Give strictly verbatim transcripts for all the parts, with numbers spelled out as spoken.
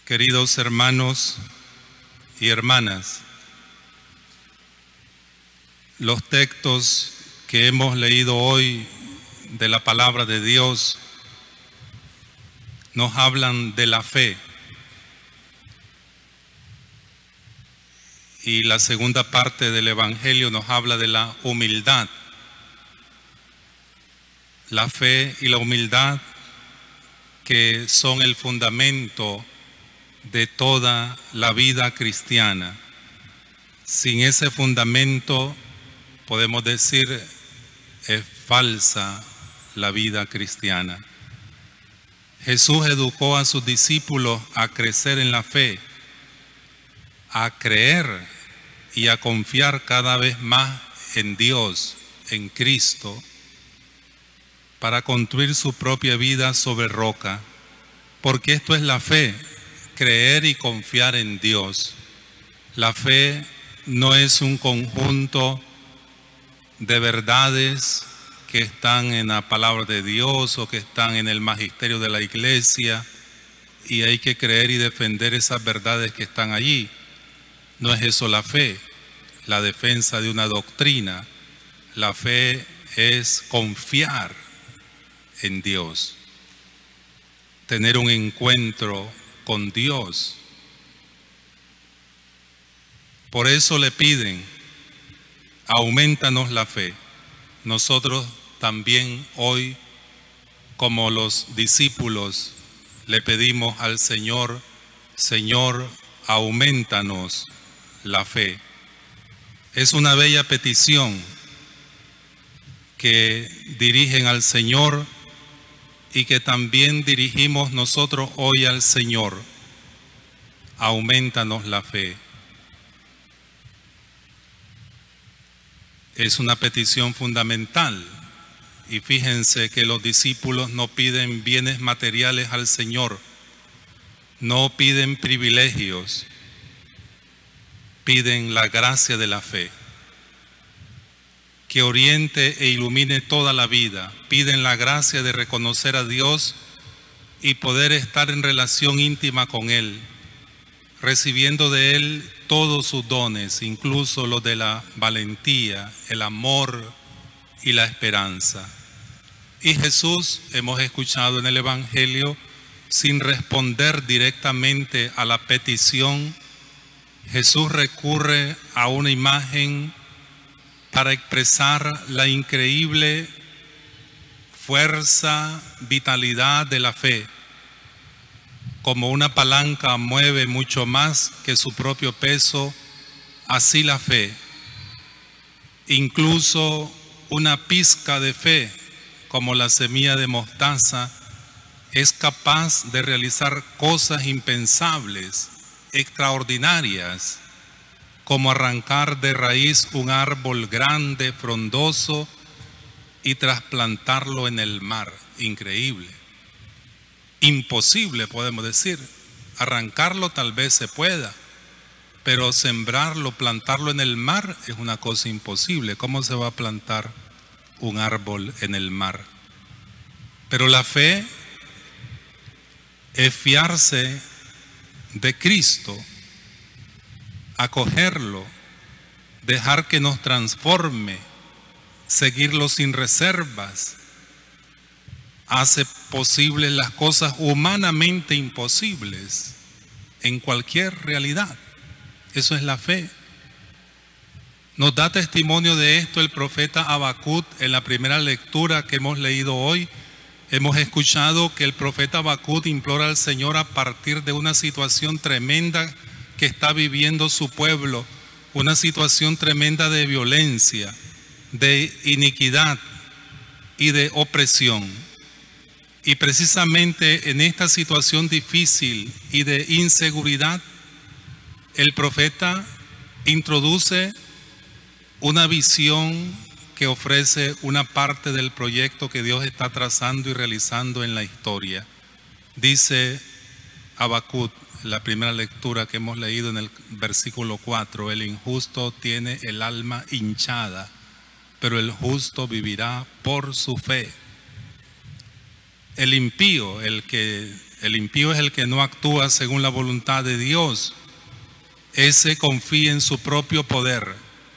Queridos hermanos y hermanas, los textos que hemos leído hoy de la palabra de Dios nos hablan de la fe. Y la segunda parte del Evangelio nos habla de la humildad. La fe y la humildad que son el fundamento de toda la vida cristiana. Sin ese fundamento, podemos decir, es falsa la vida cristiana. Jesús educó a sus discípulos a crecer en la fe, a creer y a confiar cada vez más en Dios, en Cristo, para construir su propia vida sobre roca, porque esto es la fe, creer y confiar en Dios. La fe no es un conjunto de verdades que están en la palabra de Dios o que están en el magisterio de la iglesia y hay que creer y defender esas verdades que están allí. No es eso la fe, la defensa de una doctrina. La fe es confiar en Dios, tener un encuentro con Dios. Por eso le piden, aumentanos la fe. Nosotros también hoy, como los discípulos, le pedimos al Señor, Señor, aumentanos la fe. Es una bella petición que dirigen al Señor y que también dirigimos nosotros hoy al Señor. Aumentanos la fe. Es una petición fundamental. Y fíjense que los discípulos no piden bienes materiales al Señor, no piden privilegios, piden la gracia de la fe, que oriente e ilumine toda la vida. Piden la gracia de reconocer a Dios y poder estar en relación íntima con Él, recibiendo de Él todos sus dones, incluso los de la valentía, el amor y la esperanza. Y Jesús, hemos escuchado en el Evangelio, sin responder directamente a la petición, Jesús recurre a una imagen para expresar la increíble fuerza, vitalidad de la fe. Como una palanca mueve mucho más que su propio peso, así la fe. Incluso una pizca de fe, como la semilla de mostaza, es capaz de realizar cosas impensables, extraordinarias, como arrancar de raíz un árbol grande, frondoso, y trasplantarlo en el mar. Increíble. Imposible, podemos decir. Arrancarlo tal vez se pueda, pero sembrarlo, plantarlo en el mar es una cosa imposible. ¿Cómo se va a plantar un árbol en el mar? Pero la fe es fiarse de Cristo, acogerlo, dejar que nos transforme, seguirlo sin reservas. Hace posibles las cosas humanamente imposibles en cualquier realidad. Eso es la fe. Nos da testimonio de esto el profeta Habacuc en la primera lectura que hemos leído hoy. Hemos escuchado que el profeta Habacuc implora al Señor a partir de una situación tremenda que está viviendo su pueblo, una situación tremenda de violencia, de iniquidad y de opresión. Y precisamente en esta situación difícil y de inseguridad, el profeta introduce una visión que ofrece una parte del proyecto que Dios está trazando y realizando en la historia. Dice Habacuc, la primera lectura que hemos leído en el versículo cuatro, el injusto tiene el alma hinchada, pero el justo vivirá por su fe. El impío, el que El impío es el que no actúa según la voluntad de Dios. Ese confía en su propio poder,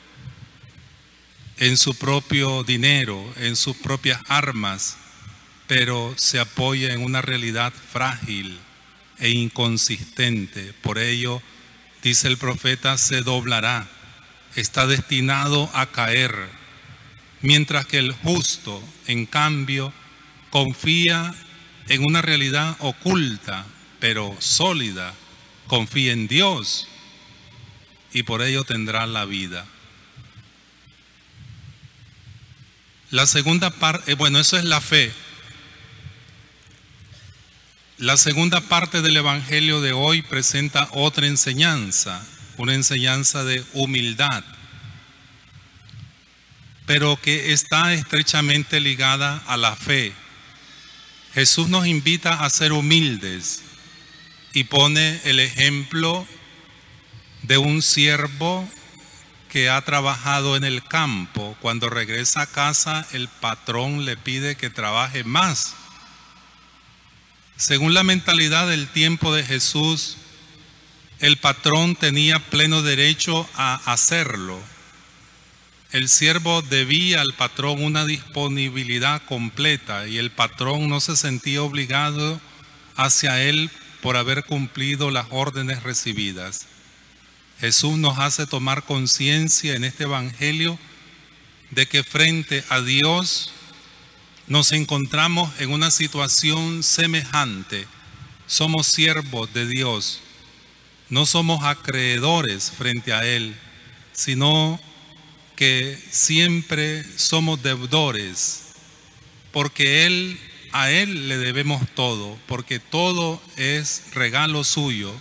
en su propio dinero, en sus propias armas, pero se apoya en una realidad frágil e inconsistente. Por ello, dice el profeta, se doblará, está destinado a caer, mientras que el justo, en cambio, confía en una realidad oculta, pero sólida, confía en Dios y por ello tendrá la vida. La segunda parte, bueno, eso es la fe. La segunda parte del Evangelio de hoy presenta otra enseñanza, una enseñanza de humildad, pero que está estrechamente ligada a la fe. Jesús nos invita a ser humildes y pone el ejemplo de un siervo que ha trabajado en el campo. Cuando regresa a casa, el patrón le pide que trabaje más. Según la mentalidad del tiempo de Jesús, el patrón tenía pleno derecho a hacerlo. El siervo debía al patrón una disponibilidad completa y el patrón no se sentía obligado hacia él por haber cumplido las órdenes recibidas. Jesús nos hace tomar conciencia en este Evangelio de que frente a Dios nos encontramos en una situación semejante. Somos siervos de Dios, no somos acreedores frente a Él, sino que siempre somos deudores, porque Él, a Él le debemos todo, porque todo es regalo suyo.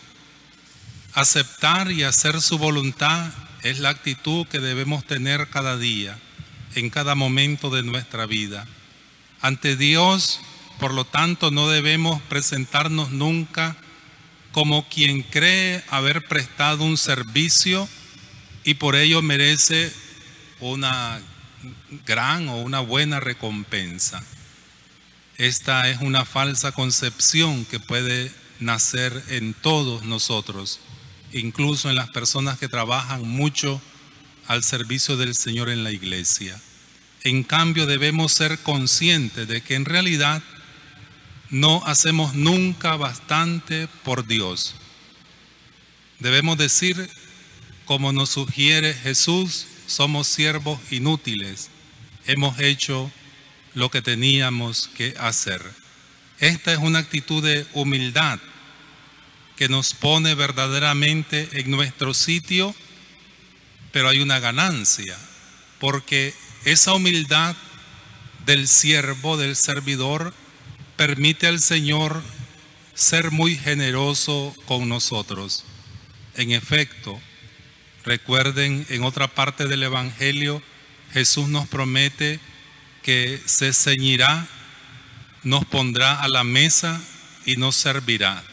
Aceptar y hacer su voluntad es la actitud que debemos tener cada día, en cada momento de nuestra vida. Ante Dios, por lo tanto, no debemos presentarnos nunca como quien cree haber prestado un servicio y por ello merece una gran o una buena recompensa. Esta es una falsa concepción que puede nacer en todos nosotros, incluso en las personas que trabajan mucho al servicio del Señor en la iglesia. En cambio, debemos ser conscientes de que en realidad no hacemos nunca bastante por Dios. Debemos decir, como nos sugiere Jesús, somos siervos inútiles, hemos hecho lo que teníamos que hacer. Esta es una actitud de humildad que nos pone verdaderamente en nuestro sitio, pero hay una ganancia, porque esa humildad del siervo, del servidor, permite al Señor ser muy generoso con nosotros. En efecto, recuerden, en otra parte del Evangelio, Jesús nos promete que se ceñirá, nos pondrá a la mesa y nos servirá.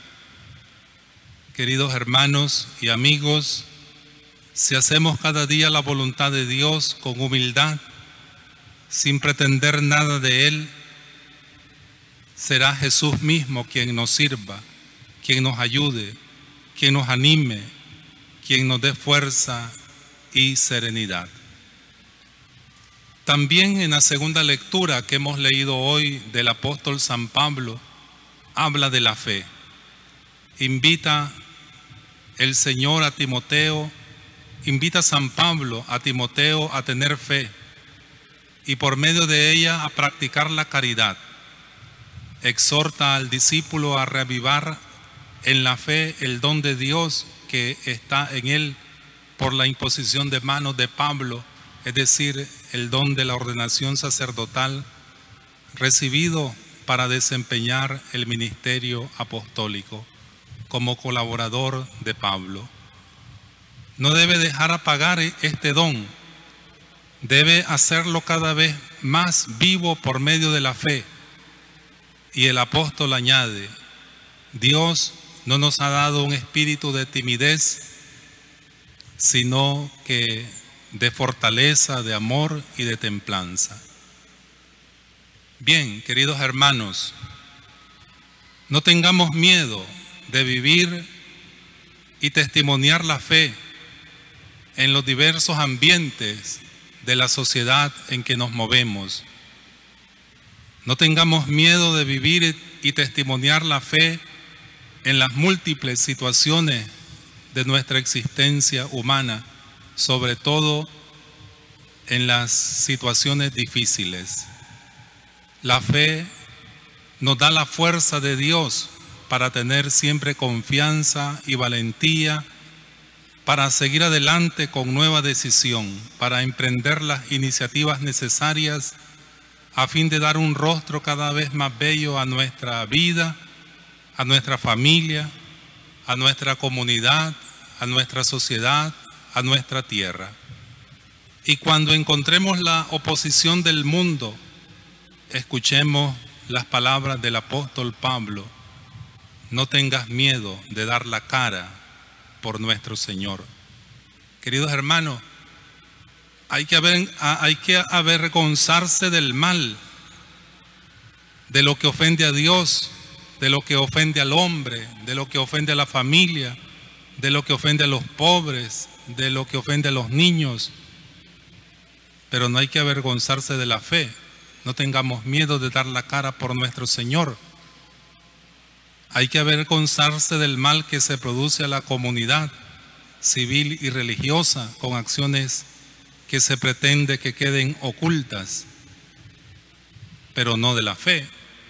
Queridos hermanos y amigos, si hacemos cada día la voluntad de Dios con humildad, sin pretender nada de Él, será Jesús mismo quien nos sirva, quien nos ayude, quien nos anime, quien nos dé fuerza y serenidad. También en la segunda lectura que hemos leído hoy del apóstol San Pablo, habla de la fe. Invita el Señor a Timoteo, invita a San Pablo a Timoteo a tener fe y por medio de ella a practicar la caridad. Exhorta al discípulo a reavivar en la fe el don de Dios que está en él por la imposición de manos de Pablo, es decir, el don de la ordenación sacerdotal recibido para desempeñar el ministerio apostólico como colaborador de Pablo. No debe dejar apagar este don, debe hacerlo cada vez más vivo por medio de la fe. Y el apóstol añade, Dios no nos ha dado un espíritu de timidez, sino que de fortaleza, de amor y de templanza. Bien, queridos hermanos, No tengamos miedo de vivir y testimoniar la fe en los diversos ambientes de la sociedad en que nos movemos. No tengamos miedo de vivir y testimoniar la fe en las múltiples situaciones de nuestra existencia humana, sobre todo en las situaciones difíciles. La fe nos da la fuerza de Dios para tener siempre confianza y valentía, para seguir adelante con nueva decisión, para emprender las iniciativas necesarias a fin de dar un rostro cada vez más bello a nuestra vida, a nuestra familia, a nuestra comunidad, a nuestra sociedad, a nuestra tierra. Y cuando encontremos la oposición del mundo, escuchemos las palabras del apóstol Pablo: no tengas miedo de dar la cara por nuestro Señor. Queridos hermanos, hay que, haber, hay que avergonzarse del mal, de lo que ofende a Dios, de lo que ofende al hombre, de lo que ofende a la familia, de lo que ofende a los pobres, de lo que ofende a los niños. Pero no hay que avergonzarse de la fe. No tengamos miedo de dar la cara por nuestro Señor. Hay que avergonzarse del mal que se produce a la comunidad civil y religiosa con acciones que se pretende que queden ocultas, pero no de la fe.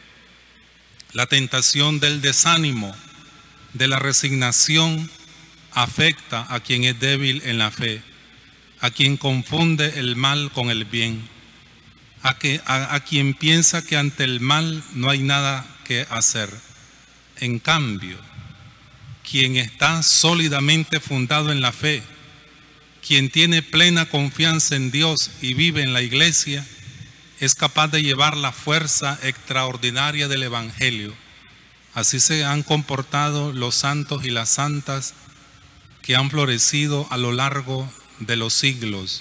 La tentación del desánimo, de la resignación, afecta a quien es débil en la fe, a quien confunde el mal con el bien, a, que, a, a quien piensa que ante el mal no hay nada que hacer. En cambio, quien está sólidamente fundado en la fe, quien tiene plena confianza en Dios y vive en la iglesia, es capaz de llevar la fuerza extraordinaria del Evangelio. Así se han comportado los santos y las santas que han florecido a lo largo de los siglos.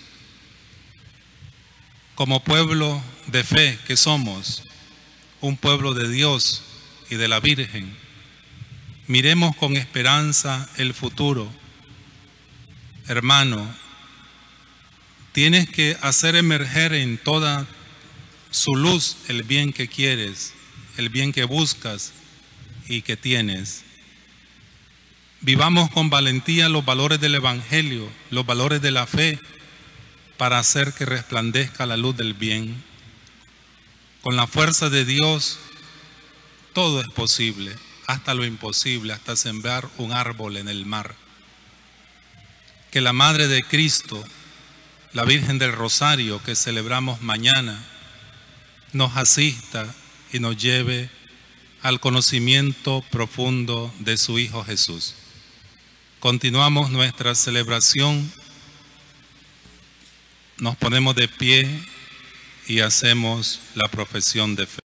Como pueblo de fe que somos, un pueblo de Dios y de la Virgen, miremos con esperanza el futuro. Hermano, tienes que hacer emerger en toda su luz el bien que quieres, el bien que buscas y que tienes. Vivamos con valentía los valores del Evangelio, los valores de la fe, para hacer que resplandezca la luz del bien. Con la fuerza de Dios, todo es posible, hasta lo imposible, hasta sembrar un árbol en el mar. Que la Madre de Cristo, la Virgen del Rosario que celebramos mañana, nos asista y nos lleve al conocimiento profundo de su Hijo Jesús. Continuamos nuestra celebración, nos ponemos de pie y hacemos la profesión de fe.